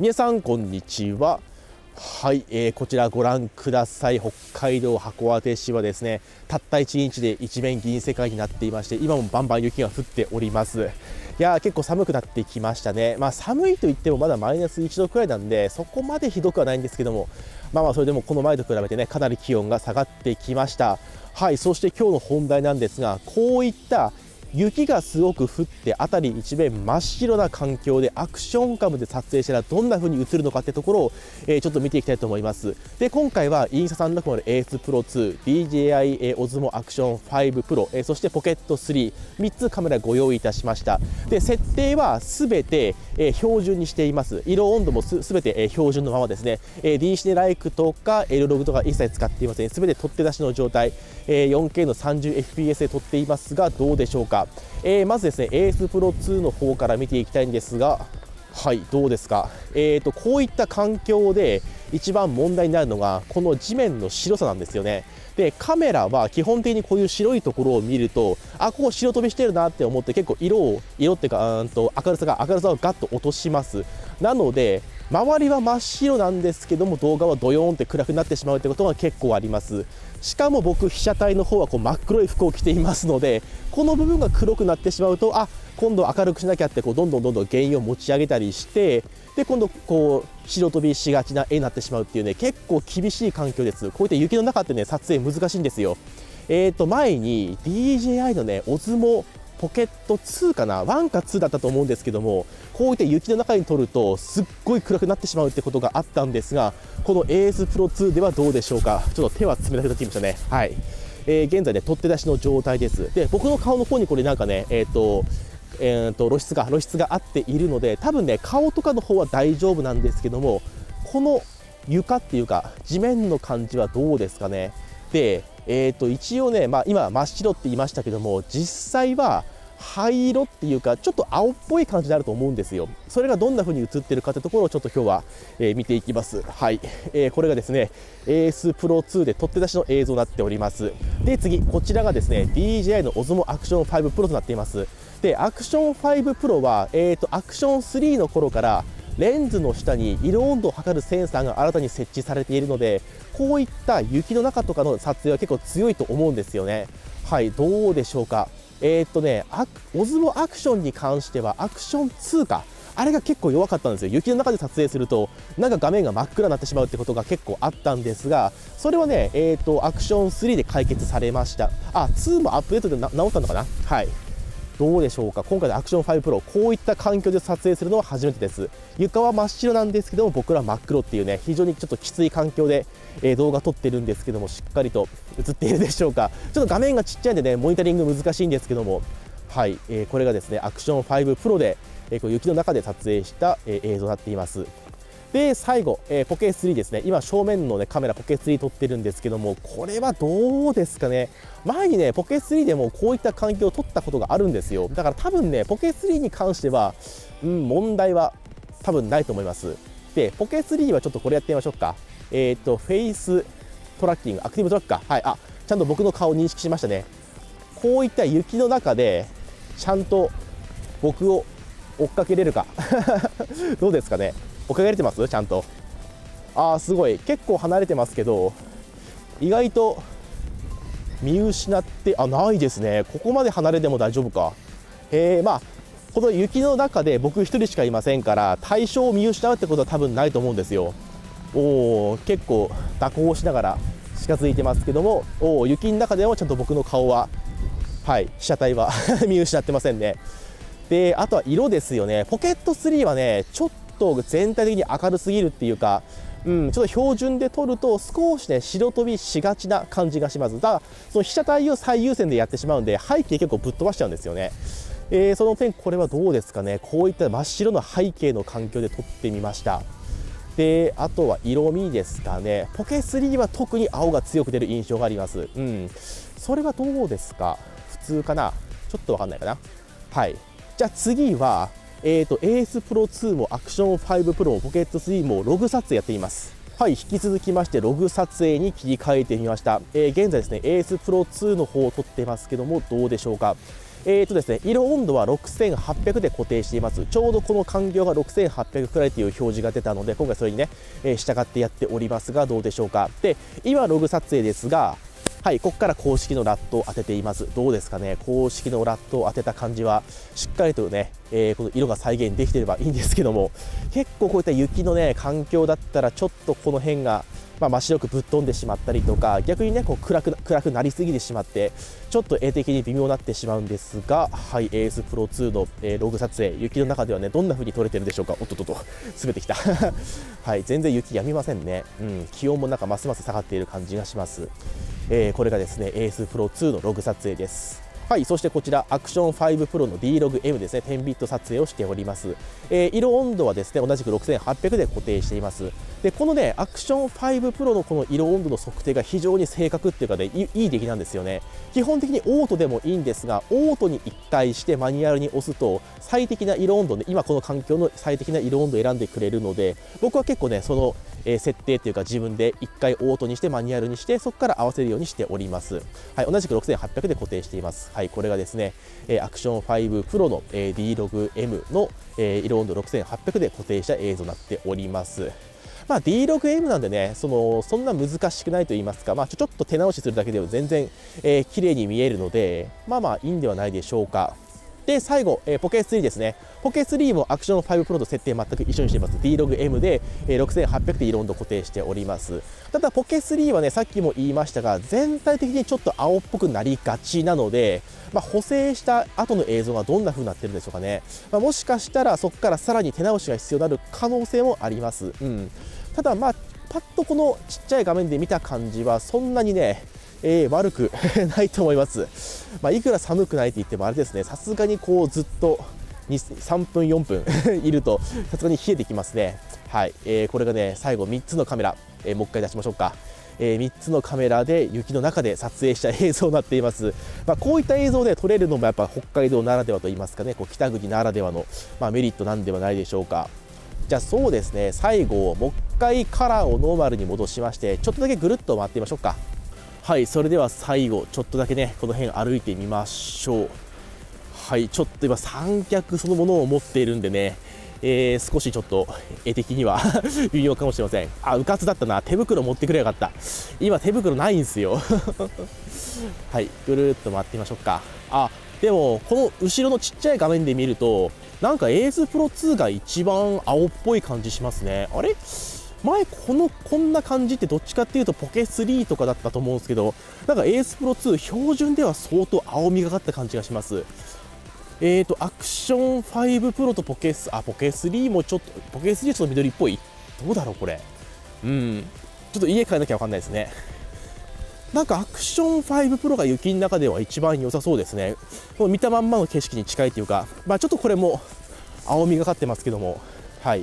皆さんこんにちは。はい、こちらご覧ください。北海道函館市はですね、たった1日で一面銀世界になっていまして、今もバンバン雪が降っております。いやー、結構寒くなってきましたね。寒いといってもまだマイナス1度くらいなんで、そこまでひどくはないんですけども、それでもこの前と比べてね、かなり気温が下がってきました。はい、そして今日の本題なんですが、こういった雪がすごく降って辺り一面真っ白な環境でアクションカムで撮影したらどんな風に映るのかってところを、ちょっと見ていきたいと思います。で、今回はインスタ360 AS Pro 2、DJI Osmo Action 5 Pro、そしてポケット3、3つカメラご用意いたしました。で、設定はすべて、標準にしています。色温度もすべて、標準のままですね。D シネライクとか L ログとか一切使っていません。すべて取って出しの状態、4K の 30fps で撮っていますが、どうでしょうか。まずですね AS Pro 2の方から見ていきたいんですが、はい、どうですか。こういった環境で一番問題になるのがこの地面の白さなんですよね。で、カメラは基本的にこういう白いところを見ると、ここ白飛びしてるなって思って結構色っていうか明るさをガッと落とします。なので周りは真っ白なんですけども、動画はドヨーンって暗くなってしまうってことが結構あります。しかも僕被写体の方は真っ黒い服を着ていますので、この部分が黒くなってしまうと、今度明るくしなきゃってどんどん原因を持ち上げたりして、で今度白飛びしがちな絵になってしまうっていうね、結構厳しい環境です。こういった雪の中ってね、撮影難しいんですよ。前に DJI のね Osmoポケット2かな、1か2だったと思うんですけども、こういった雪の中に撮るとすっごい暗くなってしまうってことがあったんですが、この AS Pro 2ではどうでしょうか。ちょっと手は冷たくなってきましたね。はい、現在ね取って出しの状態です。で、僕の顔の方にこれなんかね露出があっているので、多分ね顔とかの方は大丈夫なんですけども、この床っていうか地面の感じはどうですかね。で、一応ね、今真っ白って言いましたけども、実際は灰色っていうかちょっと青っぽい感じになると思うんですよ。それがどんな風に映ってるかってところをちょっと今日は、見ていきます。はい、これがですね AS Pro 2で取って出しの映像になっております。で、次こちらがですね DJI の Osmo Action 5 Pro となっています。で、アクション5 Pro は、アクション3の頃からレンズの下に色温度を測るセンサーが新たに設置されているので、こういった雪の中とかの撮影は結構強いと思うんですよね。はい、どうでしょうか。Osmo アクションに関してはアクション2か、あれが結構弱かったんですよ。雪の中で撮影するとなんか画面が真っ暗になってしまうってことが結構あったんですが、それはねアクション3で解決されました。2もアップデートで直ったのかな。はい、どうでしょうか。今回のアクション5 Pro、こういった環境で撮影するのは初めてです。床は真っ白なんですけども、僕ら真っ黒っていうね、非常にちょっときつい環境で、動画撮ってるんですけども、しっかりと映っているでしょうか。ちょっと画面がちっちゃいんでね、モニタリング難しいんですけども、はい、これがですねアクション5 Pro で、雪の中で撮影した、映像になっています。で、最後、ポケ3ですね。今正面の、ね、カメラポケ3撮ってるんですけども、これはどうですかね。前にねポケ3でもこういった環境を撮ったことがあるんですよ。だから多分ねポケ3に関しては、問題は多分ないと思います。で、ポケ3はちょっとこれやってみましょうか。フェイストラッキング、アクティブトラックか。はい、ちゃんと僕の顔を認識しましたね。こういった雪の中でちゃんと僕を追っかけれるかどうですかね。追っかけれてますちゃんと。すごい結構離れてますけど、意外と見失ってないですね。ここまで離れても大丈夫か。この雪の中で僕一人しかいませんから、対象を見失うってことは多分ないと思うんですよ。結構蛇行しながら近づいてますけども、雪の中でもちゃんと僕の顔は、はい、被写体は見失ってませんね。で、あとは色ですよね。ポケット3はねちょっと全体的に明るすぎるっていうか、ちょっと標準で撮ると少しね白飛びしがちな感じがします。その被写体を最優先でやってしまうんで、背景結構ぶっ飛ばしちゃうんですよね。その点これはどうですかね。こういった真っ白な背景の環境で撮ってみました。で、あとは色味ですかね。ポケ3は特に青が強く出る印象があります。それはどうですか。普通かな、ちょっとわかんないかな。はい、じゃあ次はAS Pro 2もアクション5 Pro もポケット3もログ撮影やっています。はい、引き続きましてログ撮影に切り替えてみました。現在ですね AS Pro 2の方を撮ってますけども、どうでしょうか。 ですね、色温度は6800で固定しています。ちょうどこの環境が6800くらいという表示が出たので、今回それにね、従ってやっておりますが、どうでしょうか。で、今ログ撮影ですが、はい、ここから公式のラットを当てています。どうですかね、公式のラットを当てた感じは、しっかりとね、この色が再現できていればいいんですけども、結構こういった雪のね、環境だったら、ちょっとこの辺が、真っ白くぶっ飛んでしまったりとか、逆にね、こう暗くなりすぎてしまって、ちょっと絵的に微妙になってしまうんですが、はい、AS Pro 2の、ログ撮影、雪の中ではね、どんな風に撮れてるでしょうか。おっとっとっと、滑ってきた。はい、全然雪やみませんね。気温もなんかますます下がっている感じがします。これがですね AS Pro 2のログ撮影です。はい、そしてこちらアクション5 Pro の D-Log-M ですね、10ビット撮影をしております。色温度はですね同じく6800で固定しています。でこのねアクション5 Pro のこの色温度の測定が非常に正確っていうかね、いい出来なんですよね。基本的にオートでもいいんですが、オートに1回してマニュアルに押すと最適な色温度ね、今この環境の最適な色温度を選んでくれるので、僕は結構ねその設定というか自分で1回オートにしてマニュアルにして、そこから合わせるようにしております。はい、同じく6800で固定しています。はい、これがですねアクション5 Pro の D-Log-M の色温度6800で固定した映像になっております。D-Log-M なんでね、そんな難しくないと言いますか、ちょっと手直しするだけでも全然綺麗に見えるので、いいんではないでしょうか。で、最後、ポケ3ですね。ポケ3もアクション5 Pro と設定全く一緒にしています。D-Log-M で6800で色温度固定しております。ただ、ポケ3はね、さっきも言いましたが、全体的にちょっと青っぽくなりがちなので、補正した後の映像がどんな風になってるんでしょうかね。もしかしたらそこからさらに手直しが必要になる可能性もあります。ただ、パッとこのちっちゃい画面で見た感じは、そんなにね、悪くないと思います。いくら寒くないって言ってもあれですね、さすがにこうずっと3分4分いるとさすがに冷えてきますね。はい、これがね最後3つのカメラ、もう一回出しましょうか。3つのカメラで雪の中で撮影した映像になっています。こういった映像で撮れるのもやっぱ北海道ならではといいますかね、こう北国ならではの、メリットなんではないでしょうか。じゃあそうですね、最後もう一回カラーをノーマルに戻しまして、ちょっとだけぐるっと回ってみましょうか。はい、それでは最後ちょっとだけねこの辺歩いてみましょう。はい、ちょっと今三脚そのものを持っているんでね、少しちょっと絵的には微妙かもしれません。うかつだったな、手袋持ってくればよかった。今手袋ないんですよはい、ぐるっと回ってみましょうか。でもこの後ろのちっちゃい画面で見るとなんか AS Pro 2が一番青っぽい感じしますね。あれ、前こんな感じってどっちかっていうとポケ3とかだったと思うんですけど、なんか AS Pro 2標準では相当青みがかった感じがします。アクション5 Pro とポケ3もちょっと、ポケ3はちょっと緑っぽい。どうだろうこれ。ちょっと家帰らなきゃわかんないですね。なんかアクション5 Pro が雪の中では一番良さそうですね。この見たまんまの景色に近いというか、ちょっとこれも青みがかってますけども、はい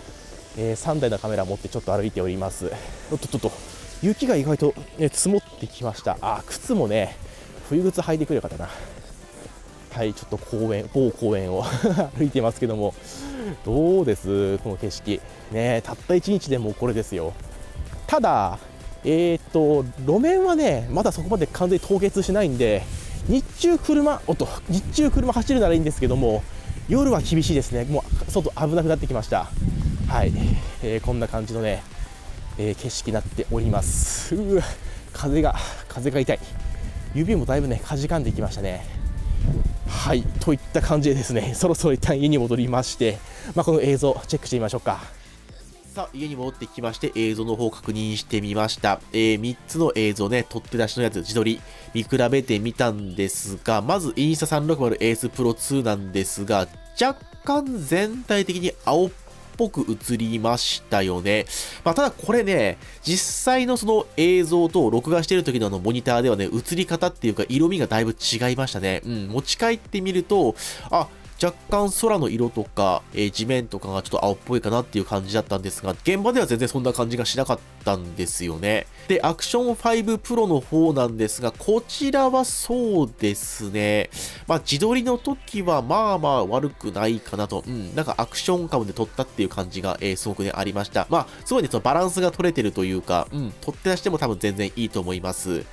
。3台のカメラを持ってちょっと歩いております。雪が意外と、積もってきました。靴もね冬靴履いてくれよかったな。はい、ちょっと某公園を歩いてますけども、どうですこの景色ね。たった1日でもうこれですよ。ただ路面はねまだそこまで完全に凍結しないんで、日中車走るならいいんですけども、夜は厳しいですね。もう外危なくなってきました。はい、こんな感じのね、景色になっております。風が痛い。指もだいぶねかじかんできましたね。はい、といった感じでですね、そろそろ一旦家に戻りまして、この映像チェックしてみましょうか。さあ、家に戻ってきまして映像の方を確認してみました。3つの映像ね、取って出しのやつ自撮り見比べてみたんですが、まずインスタ 360AS Pro 2なんですが、若干全体的に青っぽく映りましたよね。ただこれね、実際のその映像と録画している時のモニターではね、映り方っていうか色味がだいぶ違いましたね。持ち帰ってみると、若干空の色とか、地面とかがちょっと青っぽいかなっていう感じだったんですが、現場では全然そんな感じがしなかったんですよね。で、アクション5 Pro の方なんですが、こちらはそうですね。自撮りの時は悪くないかなと。なんかアクションカムで撮ったっていう感じが、すごくね、ありました。すごいね、そのバランスが取れてるというか、撮って出しても多分全然いいと思います。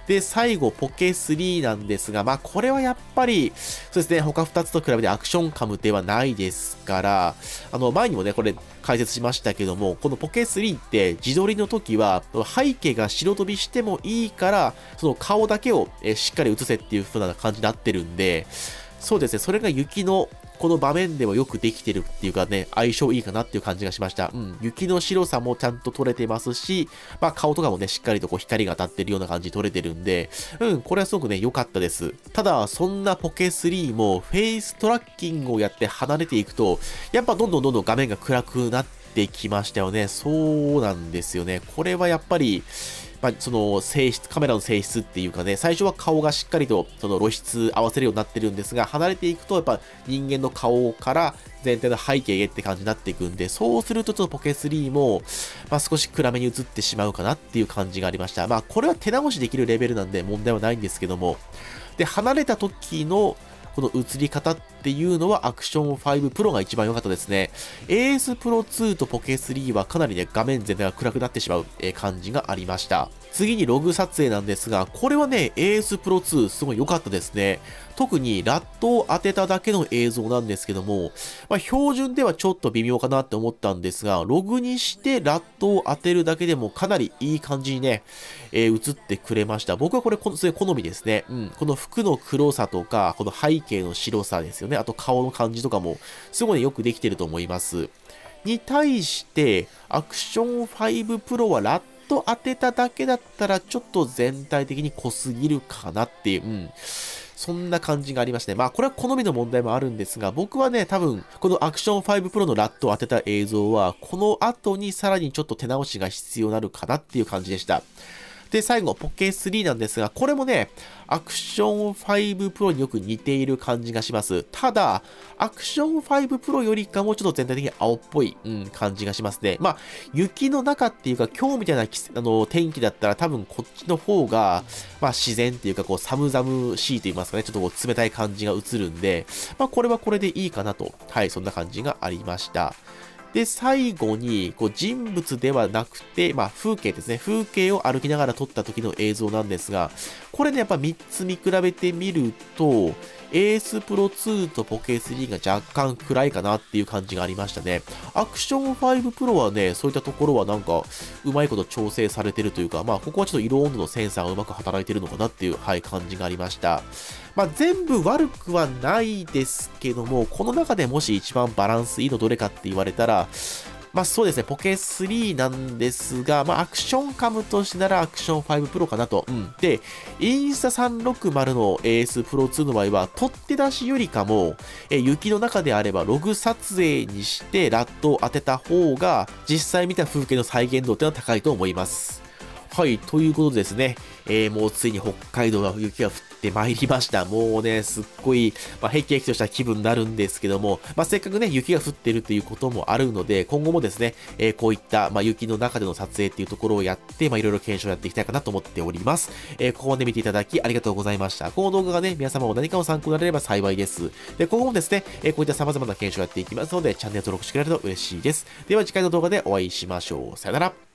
で、最後、ポケ3なんですが、まあ、これはやっぱり、そうですね、他2つと比べてアクションカムではないですから、前にもね、これ解説しましたけども、このポケ3って自撮りの時は、背景が白飛びしてもいいから、その顔だけをしっかり映せっていう風な感じになってるんで、そうですね、それが雪のこの場面でもよくできてるっていうかね、相性いいかなっていう感じがしました。うん。雪の白さもちゃんと撮れてますし、まあ顔とかもね、しっかりとこう光が当たってるような感じで撮れてるんで、うん、これはすごくね、良かったです。ただ、そんなポケ3もフェイストラッキングをやって離れていくと、やっぱどんどん画面が暗くなってきましたよね。そうなんですよね。これはやっぱり、まあ、その性質、カメラの性質っていうかね、最初は顔がしっかりとその露出合わせるようになってるんですが、離れていくとやっぱ人間の顔から全体の背景へって感じになっていくんで、そうするとちょっとポケ3も、まあ、少し暗めに映ってしまうかなっていう感じがありました。まあこれは手直しできるレベルなんで問題はないんですけども、で、離れた時のこの映り方っていうのはアクション5 Pro が一番良かったですね。AS Pro 2とポケ3はかなりね、画面全体が暗くなってしまう感じがありました。次にログ撮影なんですが、これはね、AS Pro 2すごい良かったですね。特にラットを当てただけの映像なんですけども、まあ、標準ではちょっと微妙かなって思ったんですが、ログにしてラットを当てるだけでもかなりいい感じにね、映ってくれました。僕はこれ、それ好みですね。うん。この服の黒さとか、この背景の白さですよね。あと顔の感じとかも、すごいよくできてると思います。に対して、アクション5 Pro はラット当てただけだったら、ちょっと全体的に濃すぎるかなっていう、うん。そんな感じがありましてね。まあ、これは好みの問題もあるんですが、僕はね、多分、このアクション5 Pro のラットを当てた映像は、この後にさらにちょっと手直しが必要になるかなっていう感じでした。で、最後、ポケ3なんですが、これもね、アクション5 Pro によく似ている感じがします。ただ、アクション5 Pro よりかもちょっと全体的に青っぽい、感じがしますね。まあ、雪の中っていうか、今日みたいな天気だったら多分こっちの方が、まあ自然っていうか、こう寒々しいと言いますかね、ちょっとこう冷たい感じが映るんで、まあこれはこれでいいかなと、はい、そんな感じがありました。で、最後に、こう人物ではなくて、まあ風景ですね。風景を歩きながら撮った時の映像なんですが、これね、やっぱ3つ見比べてみると、AS Pro 2とポケ3が若干暗いかなっていう感じがありましたね。アクション5 Pro はね、そういったところはなんか、うまいこと調整されてるというか、まあ、ここはちょっと色温度のセンサーがうまく働いてるのかなっていう、はい、感じがありました。まあ、全部悪くはないですけども、この中でもし一番バランスいいのどれかって言われたら、まあそうですね、ポケ3なんですが、まあアクションカムとしてならアクション5 Pro かなと。うん。で、インスタ360の AS Pro 2の場合は、取って出しよりかも、雪の中であればログ撮影にしてラットを当てた方が、実際見た風景の再現度っていうのは高いと思います。はい、ということでですね、もうついに北海道が雪が降ってまいりました。もうね、すっごい、まあ、ヘキヘキとした気分になるんですけども、まあ、せっかくね、雪が降ってるということもあるので、今後もですね、こういった、まあ、雪の中での撮影っていうところをやって、まあ、いろいろ検証やっていきたいかなと思っております。ここまで見ていただきありがとうございました。この動画がね、皆様も何かの参考になれれば幸いです。で、今後もですね、こういった様々な検証をやっていきますので、チャンネル登録してくれると嬉しいです。では次回の動画でお会いしましょう。さよなら。